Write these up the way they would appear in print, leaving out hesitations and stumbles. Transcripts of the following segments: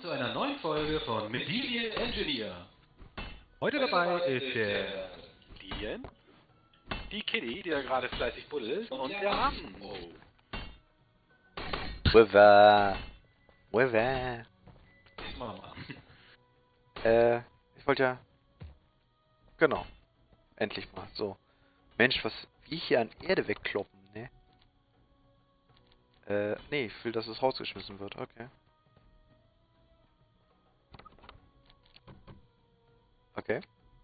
zu einer neuen Folge von Medieval Engineer. Heute dabei ist der Lilian, die Kitty, die da gerade fleißig buddelt, und der Rambo. River. Mama. Ich wollte ja... Genau. Endlich mal. So. Mensch, was... Wie hier an Erde wegkloppen, ne? Nee, ich will, dass es rausgeschmissen wird. Okay. Okay.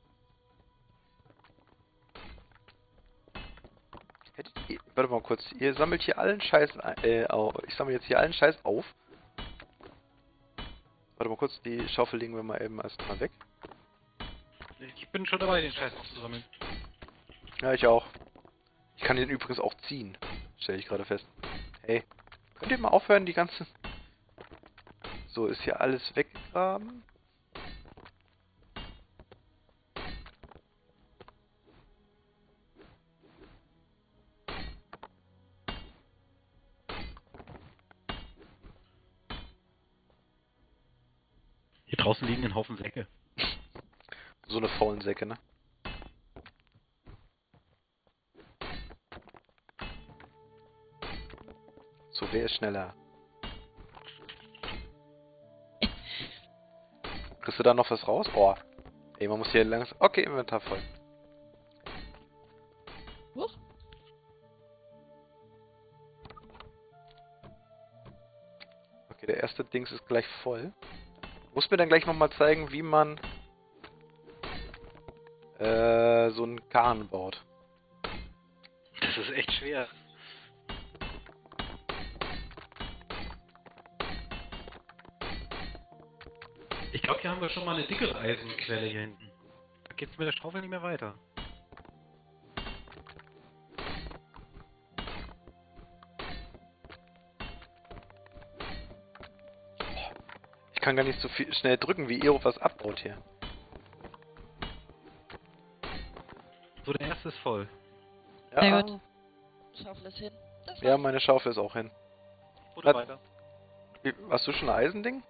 Warte mal kurz. Ihr sammelt hier allen Scheiß... ich sammle jetzt hier allen Scheiß auf. Warte mal kurz, die Schaufel legen wir mal eben erstmal weg. Ich bin schon dabei, den Scheiß aufzusammeln. Ja, ich auch. Ich kann den übrigens auch ziehen. Stelle ich gerade fest. Hey, könnt ihr mal aufhören, die ganzen... So, ist hier alles weggegraben? Hier draußen liegen ein Haufen Säcke. So eine faulen Säcke, ne? So, wer ist schneller? Kriegst du da noch was raus? Oh. Ey, man muss hier langsam... Okay, Inventar voll. Huch. Okay, der erste Dings ist gleich voll. Muss mir dann gleich nochmal zeigen, wie man so einen Kahn baut. Das ist echt schwer. Ich glaube, hier haben wir schon mal eine dickere Eisenquelle hier hinten. Da geht's mit der Schaufel nicht mehr weiter. Ich kann gar nicht so viel schnell drücken, wie ihr was abbaut hier. So, der erste ist voll. Ja, Sehr gut. Schaufel ist hin. Das ja, war's. meine Schaufel ist auch hin. Oder weiter. Hast du schon ein Eisending?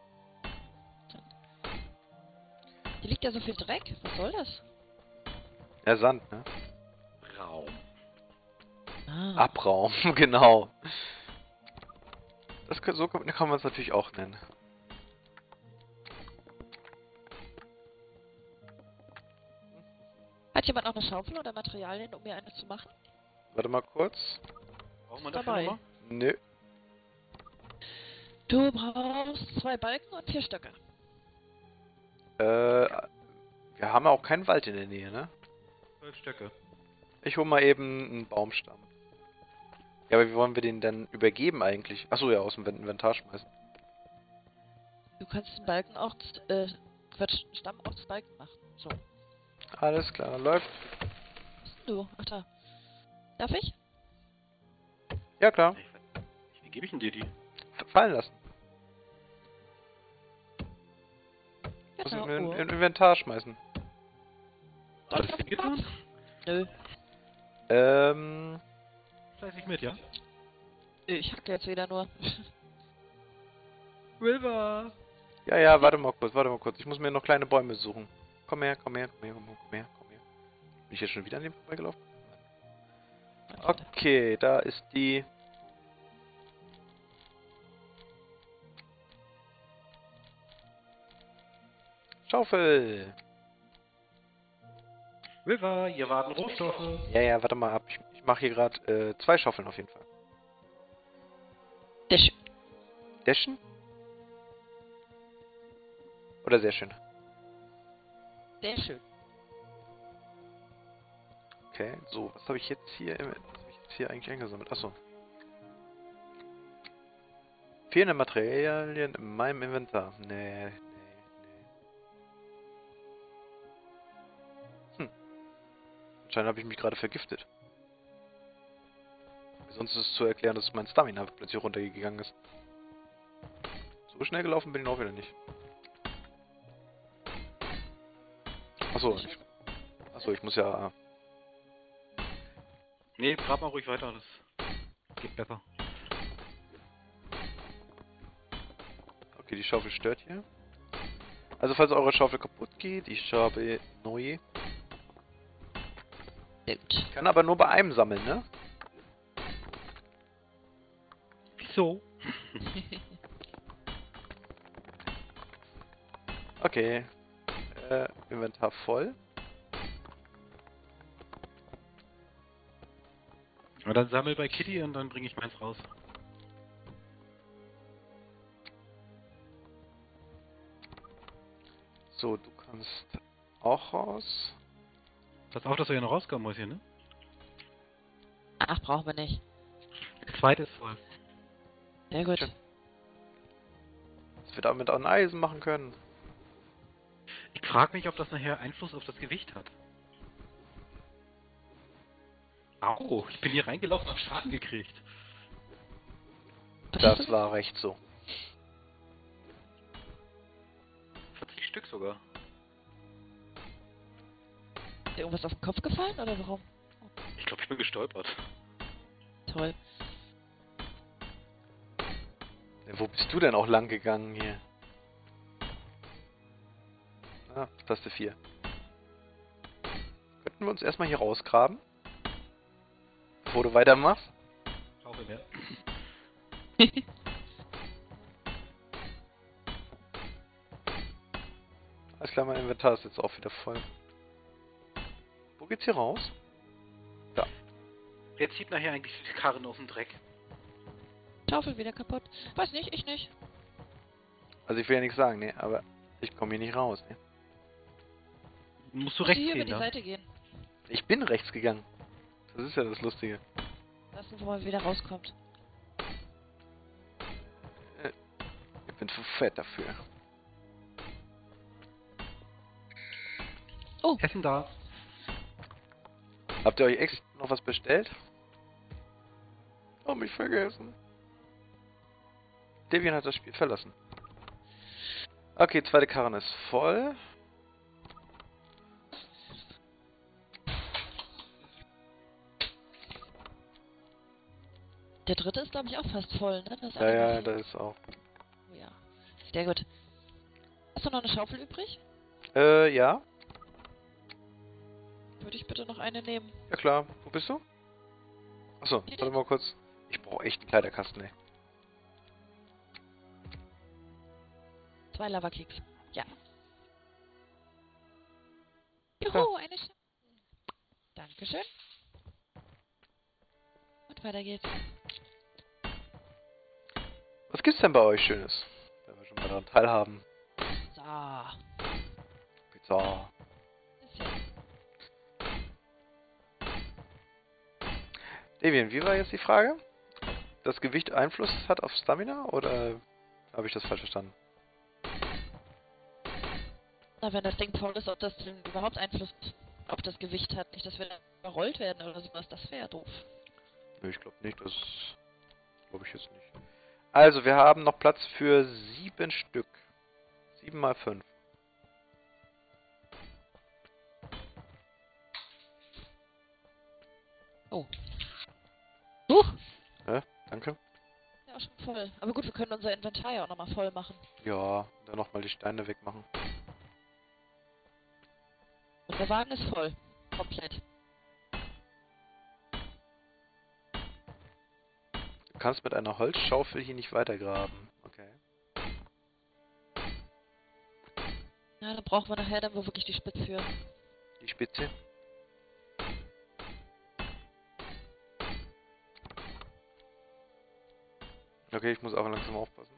Hier liegt ja so viel Dreck. Was soll das? Ja, Sand, ne? Raum. Ah. Abraum, genau. So kann man es natürlich auch nennen. Hat jemand noch eine Schaufel oder Materialien, um mir eine zu machen? Warte mal kurz. Brauchen wir dafür Dabei. nochmal? Nö. Du brauchst 2 Balken und 4 Stöcke. Wir haben ja auch keinen Wald in der Nähe, ne? 12 Stöcke. Ich hole mal eben einen Baumstamm. Ja, aber wie wollen wir den denn übergeben eigentlich? Achso, ja, aus dem Inventar schmeißen. Du kannst den Balken auch, Stamm auch zu Balken machen. So. Alles klar, läuft. Was bist denn du? Ach da. Darf ich? Ja, klar. Wie gebe ich denn dir die? Fallen lassen. Muss Genau. in Inventar schmeißen. Alles getan? Nö. Fleißig mit, ja? Ich hacke jetzt wieder nur. River! Ja, warte mal kurz. Ich muss mir noch kleine Bäume suchen. Komm her. Bin ich jetzt schon wieder an dem vorbeigelaufen? Okay, da ist die... Schaufel! River, hier warten Rohstoffe. Ja, warte mal ab. Ich mache hier gerade 2 Schaufeln auf jeden Fall. Sehr schön. Dashen? Oder sehr schön? Sehr schön. Okay, so, was habe ich jetzt hier eigentlich eingesammelt? Achso. Fehlende Materialien in meinem Inventar. Nee. Anscheinend habe ich mich gerade vergiftet. Sonst ist es zu erklären, dass mein Stamina plötzlich runtergegangen ist. So schnell gelaufen bin ich auch wieder nicht. Achso, ich muss ja... Nee, grab mal ruhig weiter, das geht besser. Okay, die Schaufel stört hier. Also falls eure Schaufel kaputt geht, ich habe neue. Sehr gut. Ich kann aber nur bei einem sammeln, ne? Wieso? Okay. Inventar voll. Und dann sammel bei Kitty und dann bringe ich meins raus. So, du kannst auch raus. Pass auf, dass wir hier noch rauskommen, Mäuschen, ne? Ach, brauchen wir nicht. Der zweite ist voll. Sehr gut. Schön. Dass wir damit auch ein Eisen machen können. Ich frage mich, ob das nachher Einfluss auf das Gewicht hat. Au, ich bin hier reingelaufen und hab Schaden gekriegt. Das war recht so. 40 Stück sogar. Ist dir irgendwas auf den Kopf gefallen oder warum? Ich glaube, ich bin gestolpert. Toll. Wo bist du denn auch lang gegangen hier? Ah, Taste 4. Könnten wir uns erstmal hier rausgraben? Bevor du weitermachst? Schaufel mehr. Alles klar, mein Inventar ist jetzt auch wieder voll. Wo geht's hier raus? Da. Wer zieht nachher eigentlich die Karren aus dem Dreck? Schaufel wieder kaputt. Weiß nicht, ich nicht. Also ich will ja nichts sagen, ne, aber ich komme hier nicht raus, ne. Musst du Musst rechts hier über gehen, die ne? Seite gehen. Ich bin rechts gegangen. Das ist ja das Lustige. Lassen, wo man wieder rauskommt. Ich bin zu fett dafür. Oh, Essen da. Habt ihr euch extra noch was bestellt? Oh, mich vergessen. Devian hat das Spiel verlassen. Okay, zweite Karren ist voll. der dritte ist, glaube ich, auch fast voll, ne? Das Ja, eine ja, noch- da ist auch. Oh ja. Sehr gut. Hast du noch eine Schaufel übrig? Ja. Würde ich bitte noch eine nehmen. Ja klar. Wo bist du? Achso, warte mal kurz. Ich brauche echt einen Kleiderkasten, ey. 2 Lavakeks. Ja. Ja. Juhu, eine Schaufel. Dankeschön. Und weiter geht's. Was gibt's denn bei euch Schönes? Wenn wir schon mal daran teilhaben. So. Pizza. Bisschen. Devian, wie war jetzt die Frage? Das Gewicht Einfluss hat auf Stamina oder habe ich das falsch verstanden? Na, wenn das Ding voll ist, ob das denn überhaupt Einfluss auf das Gewicht hat. Nicht, dass wir dann überrollt werden oder sowas. Das wäre doof. Nö, ich glaube nicht, das glaube ich jetzt nicht. Also, wir haben noch Platz für 7 Stück. 7 mal 5. Oh. Danke. Ja, auch schon voll. Aber gut, wir können unser Inventar ja auch nochmal voll machen. Ja, dann nochmal die Steine wegmachen. Unser Wagen ist voll. Komplett. Du kannst mit einer Holzschaufel hier nicht weitergraben. Okay. Ja, dann brauchen wir nachher dann wo wirklich die Spitze für. Die Spitze. Okay, ich muss auch langsam aufpassen.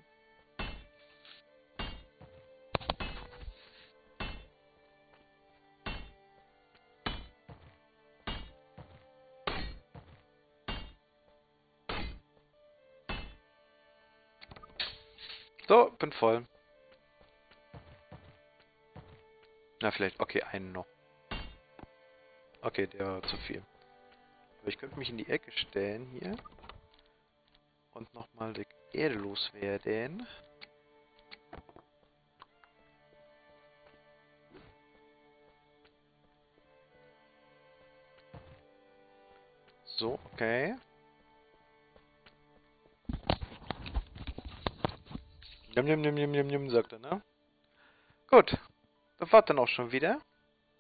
So, bin voll. Na, vielleicht. Okay, einen noch. Okay, der war zu viel. Aber ich könnte mich in die Ecke stellen hier. Und nochmal die Erde loswerden. So, okay. Jum, jum, jum, jum, jum, jum, sagt er, ne? Gut. Das war's dann auch schon wieder.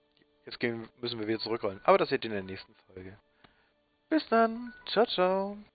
Müssen wir wieder zurückrollen. Aber das seht ihr in der nächsten Folge. Bis dann. Ciao, ciao.